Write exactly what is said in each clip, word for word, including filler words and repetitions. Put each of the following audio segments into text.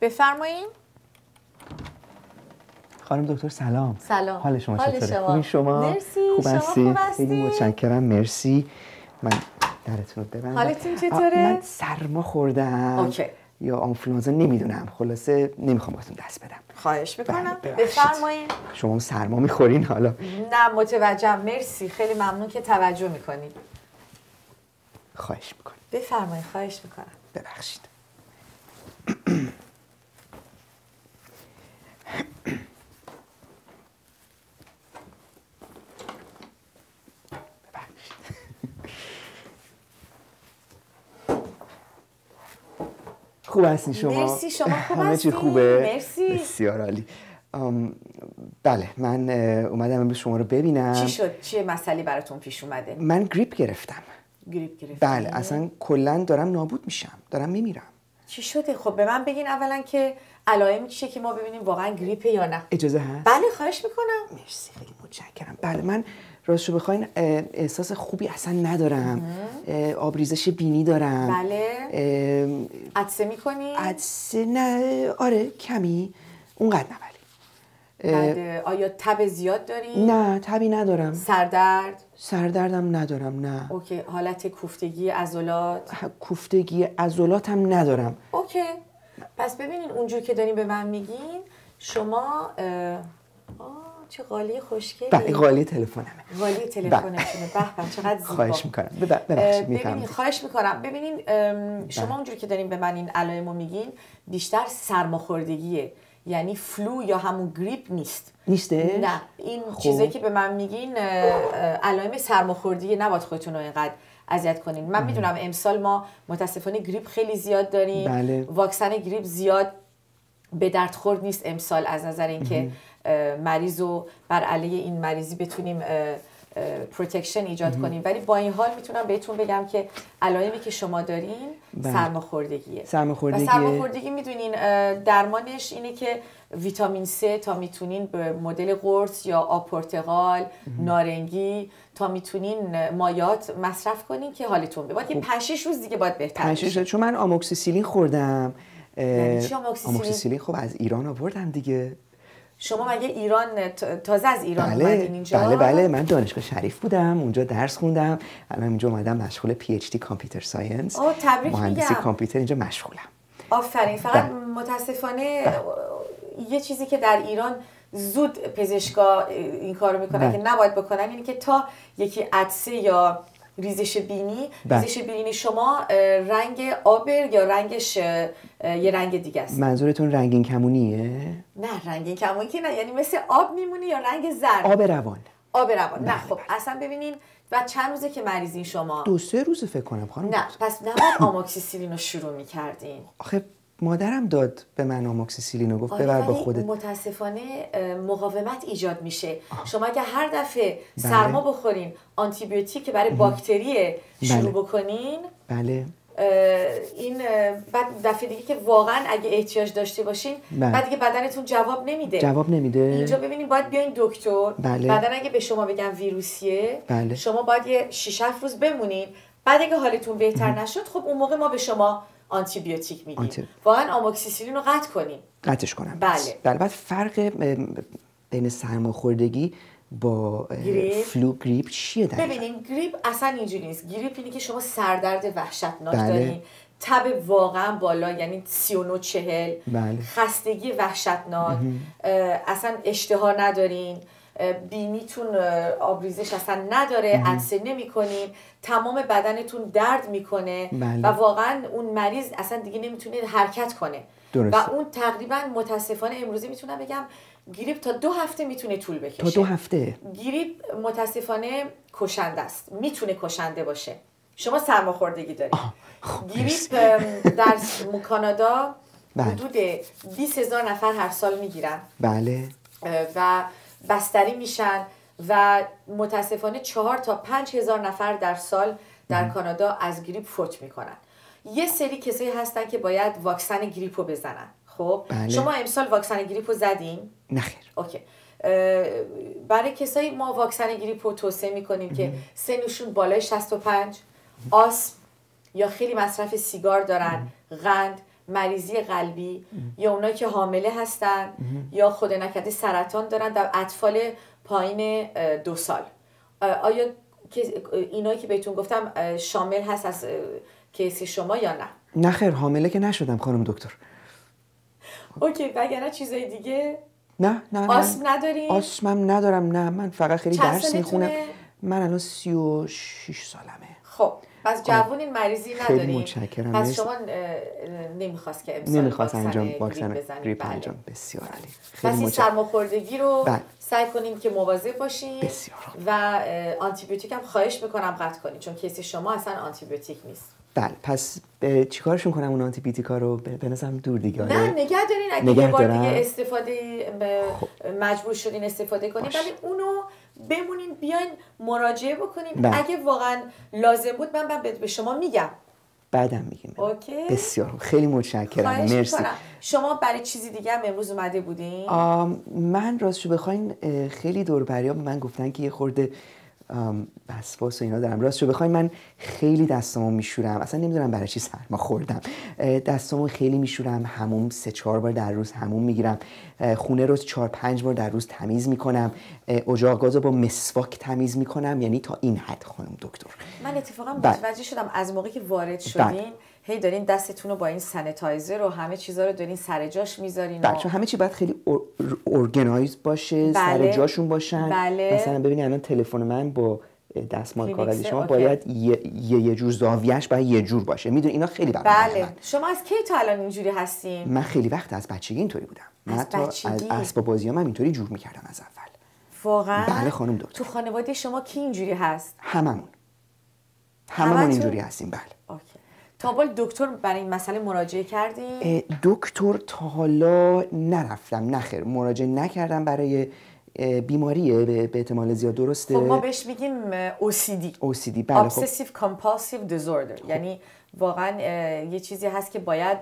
بفرمایید. خانم دکتر سلام. سلام. حال شما حال چطوره؟ شما. خوبی شما؟ مرسی. خوب شما هستی؟ خوب هستی؟ خیلی متشکرم. مرسی. من درتون رو ببندم. حالتون چطوره؟ من سرما خوردم. اوکی. یا آنفلوانزا نمیدونم. خلاصه نمیخوام بهتون دست بدم. خواهش میکنم. بله، بفرمایید. شما سرما میخورین حالا؟ نه متوجهم. مرسی. خیلی ممنون که توجه میکنید. خواهش میکنم. بفرمایید. خواهش میکنم. ببخشید. خوب هستی شما؟ مرسی. شما خوب همه هستی؟ چی خوبه؟ مرسی. بسیار عالی. بله من اومدم امروز شما رو ببینم. چی شد؟ چه مسئله براتون پیش اومده؟ من گریپ گرفتم. گریپ گرفتم؟ بله اصلا کلا دارم نابود میشم. دارم میمیرم. چی شده؟ خب به من بگین اولا که علائمی چیه که ما ببینیم واقعا گریپه یا نه. اجازه هست؟ بله خواهش میکنم. مرسی خیلی متشکرم. بله من راستشو بخواین احساس خوبی اصلا ندارم. آبریزش بینی دارم. بله. عطسه میکنی؟ عطسه نه آره کمی اونقدر نه ولی. بعد آیا تب زیاد داری؟ نه تبی ندارم. سردرد؟ سردردم ندارم نه. اوکی. حالت کوفتگی عضلات؟ کوفتگی عضلاتم ندارم. اوکی. پس ببینین اونجور که دارین به من میگین شما آه چه قالی خوشگلی. بله قالی تلفنمه. قالی تلفنتونه. به به چقدر زیبا. خواهش میکنم. ببخشید ببینین خواهش میکنم. ببینین شما اونجور که دارین به من این علائمو میگین بیشتر سرماخوردگیه. یعنی فلو یا همون گریپ نیست. نیسته؟ نه این چیزایی که به من میگین علائم سرماخوردگی. نباید خودتون رو اینقدر اذیت کنین. من میدونم امسال ما متاسفانه گریپ خیلی زیاد داریم. بله. واکسن گریپ زیاد به درد خورد نیست امسال از نظر اینکه مریض رو بر علیه این مریضی بتونیم پروتکشن ایجاد کنیم. ولی با این حال میتونم بهتون بگم که علائمی که شما دارین سرماخوردگیه. سرماخوردگی. و سرماخوردگی میدونین درمانش اینه که ویتامین سه تا میتونین به مدل قرص یا آب پرتقال، نارنگی تا میتونین مایات مصرف کنین که حالتون به باید یه پنج شش روز دیگه باید بهتر بشه. چون من آموکسیسیلین خوردم. یعنی چی آموکسیسیلین؟ آموکسیسیلین خب از ایران آوردم دیگه. شما مگه ایران تازه از ایران بله، اومدین اینجا؟ بله بله من دانشگاه شریف بودم اونجا درس خوندم. الان اینجا اومدم مشغول پی اچ دی کامپیوتر ساینس. اوه تبریک مهندسی میگم. کامپیوتر اینجا مشغولم. آفرین. فقط متاسفانه یه چیزی که در ایران زود پزشکا این کارو میکنن که نباید بکنن اینه که تا یکی عطسه یا ریزش بینی بله. ریزش بینی شما رنگ آبر یا رنگش یه رنگ دیگه است. منظورتون رنگین کمونیه؟ نه رنگین کمونی که نه، یعنی مثل آب میمونه یا رنگ زرد؟ آب روان. آب روان. نه خب اصلا ببینین و چند روزه که مریضین شما؟ دو سه روزه فکر کنم خانم. نه پس نباید آموکسیسیلین رو شروع میکردین. آخه مادرم داد به من آموکسیسیلین و گفت ببر با خودت. متاسفانه مقاومت ایجاد میشه. آه. شما اگه هر دفعه بله. سرما بخورین آنتی بیوتیک که برای باکتری شروع بله. بکنین بله این بعد دفعه دیگه که واقعا اگه احتیاج داشته باشین بله. بعد دیگه بدنتون جواب نمیده. جواب نمیده. اینجا ببینین باید بیاین دکتر. بله. بعدن اگه به شما بگن ویروسیه بله. شما باید یه شش هفت روز بمونین. بعد اگه حالتون بهتر نشد خب اون موقع ما به شما آنتی بیوتیک میگیم. آنتی... واقعا آموکسیسیلین رو قطع کنیم. قطعش کنم. بله. بله بعد فرق بین سرماخوردگی با گریپ. فلو گریپ چیه دقیقاً؟ ببینین گریپ اصلا اینجوری نیست. گریپ اینه که شما سردرد وحشتناک بله. دارین، تب واقعا بالا یعنی سی و نه چهل، بله. خستگی وحشتناک، اصلا اشتها ندارین، بینیتون آبریزش اصلا نداره، عطسه نمی‌کنین، تمام بدنتون درد میکنه بله. و واقعا اون مریض اصلا دیگه نمیتونه حرکت کنه. درسته. و اون تقریبا متاسفانه امروزه میتونم بگم گریپ تا دو هفته میتونه طول بکشه. تا دو هفته. گریپ متاسفانه کشنده است. میتونه کشنده باشه. شما سرماخوردگی دارید. گریپ در کانادا بله. حدود بیست هزار نفر هر سال میگیرن. بله. و بستری میشن و متاسفانه چهار تا پنج هزار نفر در سال در مم. کانادا از گریپ فوت میکنن. یه سری کسایی هستن که باید واکسن گریپ رو بزنن. خب بله. شما امسال واکسن گریپ رو زدین؟ نه خیر. اوکی. برای کسایی ما واکسن گریپ رو توصیه میکنیم مم. که سنشون بالای شصت و پنج، آسم یا خیلی مصرف سیگار دارن، مم. قند مریضی قلبی یا اونایی که حامله هستن یا خدا نکرده سرطان دارن در اطفال پایین دو سال. آیا اینایی که بهتون گفتم شامل هست از کیس شما یا نه؟ نه خیر، حامله که نشدم خانم دکتر. اوکی، وگرنه چیزای دیگه؟ نه نه آسم ندارین؟ آسمم ندارم، نه. من فقط خیلی درس میخونم. من الان سی و شش سالمه. خب پس جوونین، مریضی ندارین. خیلی متشکرم. پس شما نمیخواست که امسال نمیخواست انجام واکسن گریپ انجام. بسیار عالی. پس این سرماخوردگی رو بله. سعی کنین که مواظب باشین. بسیار. و آنتیبیوتیک هم خواهش میکنم قطع کنین، چون کیس شما اصلا آنتیبیوتیک نیست. بله، پس چیکارشون کنم اون آنتی بیوتیکا رو؟ به نظرم دور دیگه. نه نگه دارین، اگه یه بار دیگه استفاده مجبور شدین استفاده کنین، ولی اونو بمونین، بیاین مراجعه بکنین. بله. اگه واقعا لازم بود من بعد به شما میگم. بعدم میگیم. اوکی. بسیار خیلی متشکرم. مرسی. میکنم. شما برای چیزی دیگه هم امروز اومده بودین؟ من راستشو بخواین خیلی دور بریا به من گفتن که یه خورده وسواس و اینا دارم. راستشو بخواین من خیلی دستامو میشورم، اصلا نمیدونم برای چی سرما خوردم. دستامو خیلی میشورم، حموم سه چهار بار در روز حموم میگیرم، خونه رو چهار پنج بار در روز تمیز میکنم، اجاق گازو با مسواک تمیز میکنم. یعنی تا این حد خانم دکتر. من اتفاقا متوجه شدم از موقعی که وارد شدین هی دارین دستتون رو با این سانیتایزر و همه چیزا رو دارین سر جاش میذارین. بله، چون همه چی باید خیلی اورگانایز باشه. بله. سر جاشون باشن. بله. مثلا ببینید الان تلفن من با دستمال کاغذی شما باید یه یه جور زاویه‌اش باید یه جور باشه. میدونی اینا خیلی برام بله. شما از کی تا الان اینجوری هستین؟ من خیلی وقت از بچگی اینطوری بودم. من تا از اسباب بازیام هم اینطوری جور میکردم از اول. واقعا؟ بله خانم دکتر. تو خانواده شما کی اینجوری هست؟ هممون. هممون اینجوری هستیم. بله. اوکی. تا حالا دکتر برای این مسئله مراجعه کردین؟ دکتر تا حالا نرفتم. نه خیر، مراجعه نکردم برای بیماریه به احتمال زیاد. درسته؟ خب ما بهش میگیم او سی دی. او سی دی. بله. خب Obsessive Compulsive Disorder. یعنی واقعا یه چیزی هست که باید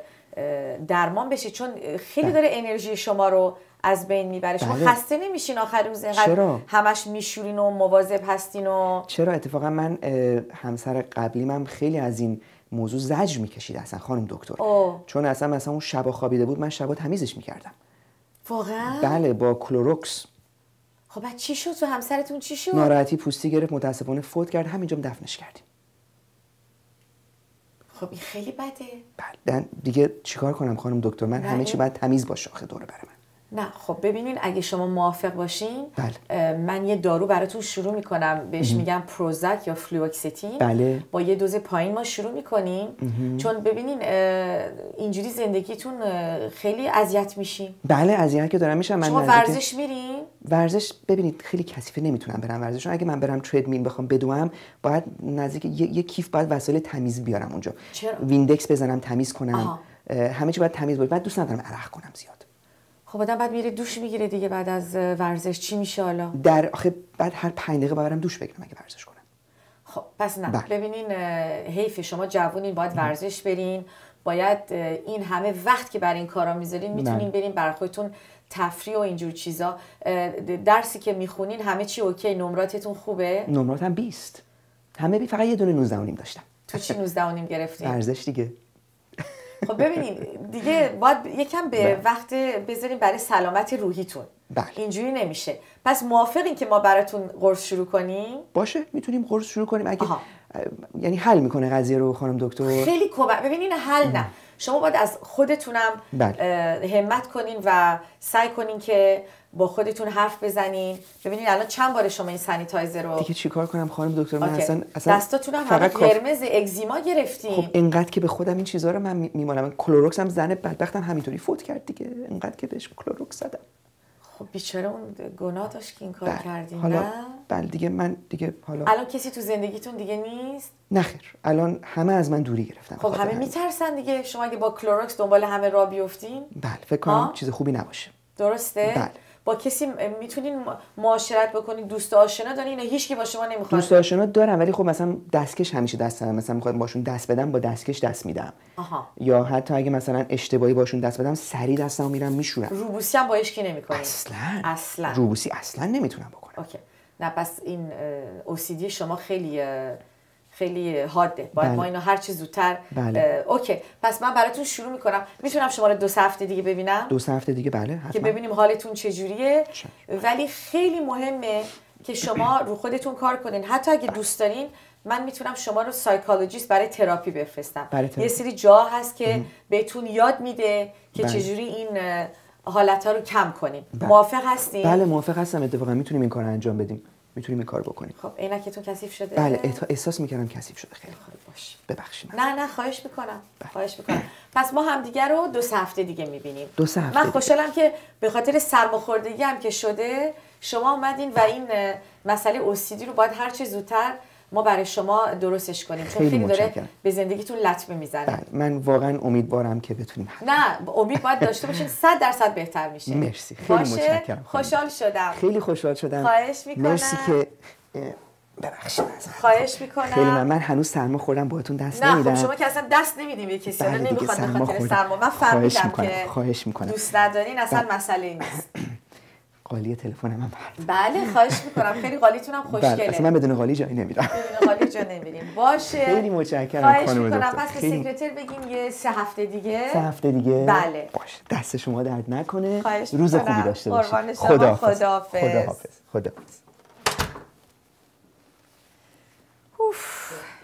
درمان بشه، چون خیلی داره انرژی شما رو از بین میبره. شما بله. خسته نمیشین آخر روز اینقدر همش میشورین و مواظب هستین و؟ چرا؟ اتفاقا من همسر قبلیم هم خیلی از این موضوع زجر میکشید اصلا خانم دکتر. اوه. چون اصلا مثلا اون شبا خوابیده بود، من شبا تمیزش میکردم. واقعا؟ بله، با کلروکس. خب بعد چی شد؟ تو همسرتون چی شد؟ ناراحتی پوستی گرفت، متاسفانه فوت کرد. همینجا دفنش کردیم. خب این خیلی بده. بله دیگه چیکار کنم خانم دکتر؟ من همه چی باید تمیز باشه آخه دوره برای من. نه خب ببینین، اگه شما موافق باشین بله. من یه دارو براتون شروع میکنم، بهش میگم پروزاک یا فلوکستین. بله. با یه دوز پایین ما شروع میکنیم. چون ببینین اینجوری زندگیتون خیلی اذیت میشین. بله اذیت که دارم میشم. من شما ورزش میرین؟ ورزش ببینید خیلی کثیفه، نمیتونم برم ورزش. چون اگه من برم تردمیل بخوام بدوم، باید نزدیک یه, یه کیف باید وسایل تمیز بیارم اونجا. چرا؟ ویندکس بزنم تمیز کنم. همه چی باید تمیز باشه. بعد دوست ندارم عرق کنم زیاد. خب آدم بعد میره دوش میگیره دیگه بعد از ورزش. چی میشه حالا؟ در آخه بعد هر پنج دقیقه برم دوش بگیرم اگه ورزش کنم. خب پس نه. بله. ببینین حیف، شما جوونین، باید ورزش برین. باید این همه وقت که برای این کارا میذارین میتونین برین برای خودتون تفریح و اینجور چیزا. درسی که میخونین همه چی اوکی؟ نمراتتون خوبه؟ نمراتم بیست. همه بی، فقط یه دونه نوزده و نیم داشتم. تو چی نوزده و نیم گرفتین؟ ورزش دیگه. خب ببینین دیگه باید یکم به بله. وقت بذارین برای سلامت روحیتون. بله. اینجوری نمیشه. پس موافقین که ما براتون قرص شروع کنیم؟ باشه، میتونیم قرص شروع کنیم اگه آها. یعنی حل میکنه قضیه رو خانم دکتر؟ خیلی کمک. ببینین حل نه، شما باید از خودتونم بله. همت کنین و سعی کنین که با خودتون حرف بزنین. ببینین الان چند بار شما این سانیتایزر رو دیگه چیکار کنم خانم دکتر؟ من اصلا اصلا دستاتون هم همه قرمز اگزیما گرفتین. خب اینقدر که به خودم این چیزا رو من میمانم. کلروکس هم زن بدبختم همینطوری فوت کرد دیگه، اینقدر که بهش کلروکس زدم. خب بیچاره اون گناه داشت که این کار کردین. حالا نه بله دیگه من دیگه حالا الان کسی تو زندگیتون دیگه نیست؟ نه خیر، الان همه از من دوری گرفتن. خب همه میترسن دیگه. شما اگه با کلروکس دنبال همه راه بیفتین؟ بله فکر کنم چیز خوبی نباشه. درسته؟ بله. با کسی میتونین معاشرت بکنین؟ دوست آشنا دارین؟ هیچ کی با شما نمیخواد؟ دوست آشنا دارم ولی خب مثلا دستکش همیشه دستم، مثلا میخواد باشون دست بدم با دستکش دست میدم. آها. یا حتی اگه مثلا اشتباهی باشون دست بدم سری دستمو میرم میشورم. روبوسی هم با هیچ کی نمیکنین؟ اصلا اصلا روبوسی اصلا نمیتونم بکنم. اوکی. نه پس این او سی دی شما خیلی خیلی حاده. باید بله. ما اینو هر چی زودتر بله. اوکی. پس من براتون شروع میکنم. میتونم شما رو دو سه هفته دیگه ببینم؟ دو سه هفته دیگه بله حتما. که ببینیم حالتون چجوریه. ولی خیلی مهمه که شما رو خودتون کار کنین. حتی اگه دوست دارین من میتونم شما رو سایکولوژیست برای تراپی بفرستم. یه سری جا هست که بهتون یاد میده که بله. چجوری این حالت‌ها رو کم کنین. بله. موافق هستین؟ بله موافق هستم. اتفاقا میتونیم این کار رو انجام بدیم. میتونیم این کار بکنیم. خب عینکتون کثیف شده؟ بله احساس میکردم کثیف شده. خیلی خوب باش. ببخشید. نه نه خواهش میکنم. بله. خواهش میکنم. پس ما همدیگه رو دو سه هفته دیگه میبینیم. دو سه هفته. من خوشحالم که به خاطر سرماخوردگی هم که شده شما اومدین و این مسئله او سی دی رو باید هر چه زودتر ما برای شما درستش کنیم چون خیلی داره به زندگیتون لطمه میزنه. بله. من واقعا امیدوارم که بتونیم. نه امید باید داشته باشین صد درصد بهتر میشه. مرسی خیلی متشکرم. خوشحال شدم. خیلی خوشحال شدم. خواهش میکنم. مرسی که ببخشید. خواهش میکنم. خیلی من من هنوز سرما خوردم باهاتون دست نمیدم. نه خب شما که اصلا دست نمیدیم به کسی. بله نمیخواد به خاطر سرما. من فهمیدم که خواهش میکنم. دوست ندارین اصلا بله. مسئله نیست. قالی تلفنم هم بله خواهش میکنم. خیلی قالیتون هم خوشگله. بله اصلا من بدون قالی جایی نمیرم. بدون قالی جا نمیریم. باشه. خیلی متشکرم خواهش میکنم. پس به سکرتر بگیم یه سه هفته دیگه. سه هفته دیگه. بله. باشه. دست شما درد نکنه. روز میکنم. خوبی داشته باشید. خدا خداحافظ. خداحافظ. خداحافظ. اوف.